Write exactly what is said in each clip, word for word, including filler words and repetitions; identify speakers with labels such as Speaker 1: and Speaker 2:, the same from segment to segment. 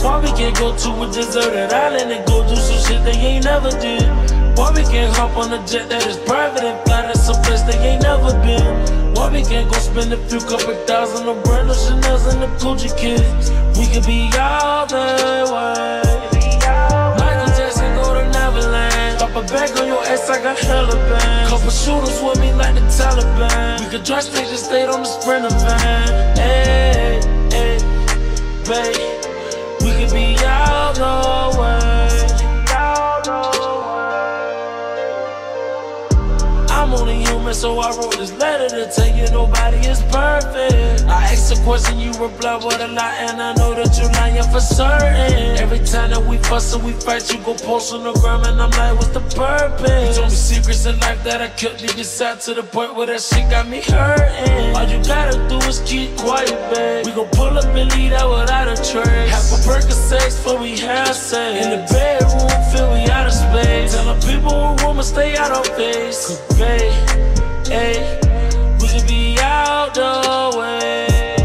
Speaker 1: Why we can't go to a deserted island and go do some shit they ain't never did? Why we can't hop on a jet that is private and fly to some place they ain't never been? Why we can't go spend a few couple thousand on brand new Chanel's and the Gucci kids? We could be all the way. Michael Jackson go to Neverland. Drop a bag on your ass, I got hella band. Couple shooters with me like the Taliban. We could drive stage and stayed on the Sprinter van. Hey, hey, babe. We could be all the way. I'm only human, so I wrote this letter to tell you nobody is perfect. I asked a question, you reply with a lie, and I know that you're lying for certain. Every time that we fuss and we fight, you go post on the gram, and I'm like, what's the purpose? You told me secrets in life that I kept deep inside to the point where that shit got me hurting. All you gotta do is keep quiet, babe. We gon' pull up and lead out without a trace. Half a perk of sex before we have sex. In the bedroom, feel we out of space. Telling people who rumors stay out of face. Cause babe, hey, we could be out the way.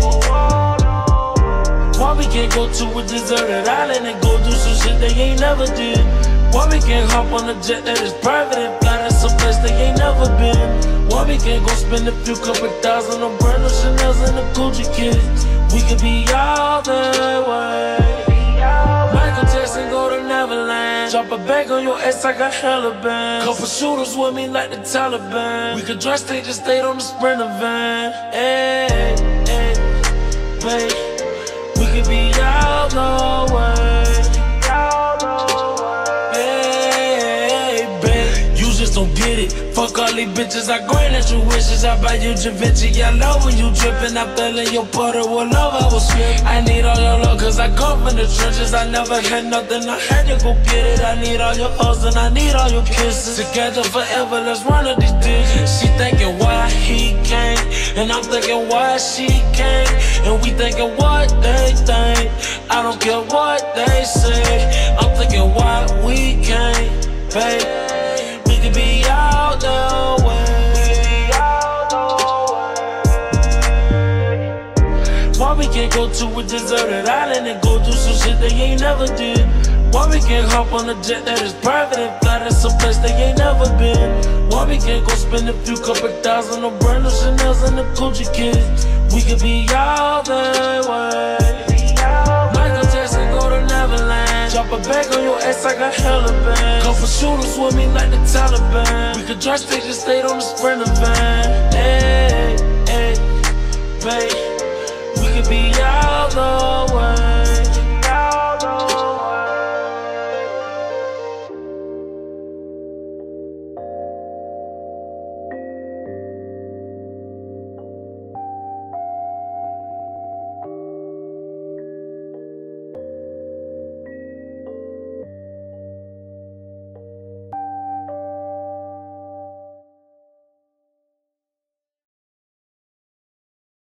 Speaker 1: Why we can't go to a deserted island and go do some shit they ain't never did? Why we can't hop on a jet that is private and fly to some place they ain't never been? Why we can't go spend a few couple thousand on brand new Chanel's and the Gucci kids? We could be all the way. Michael Jackson go to Neverland. Drop a bag on your ass, I got hella bands. Couple shooters with me like the Taliban. We could drive stage and stayed on the Sprinter van. Hey, hey, babe. We could be all the way. Hey, babe. You just don't get it. Fuck all these bitches, I grant at your wishes. I buy you Da Vinci, I love when you drippin'. I fell in your puddle, with love I was slippin'. I need all your love, cause I come from the trenches. I never had nothing, I had to go get it. I need all your hugs and I need all your kisses. Together forever, let's run up these digits. She thinking why he can't, and I'm thinking why she can't. And we thinking what they think, I don't care what they say. I'm thinking why we can't, babe. We could be out the way. Why we can't go to a deserted island and go do some shit they ain't never did? Why we can't hop on a jet that is private and fly to some place they ain't never been? Why we can't go spend a few couple thousand on brand new Chanel's and the Gucci kids? We could be all the way. Michael Jackson go to Neverland. Drop a bag on your ass, I got hella bands. Couple shooters with me like the Taliban. We could drive stage and stayed on the Sprinter van. Hey, hey, babe. We could be all the way.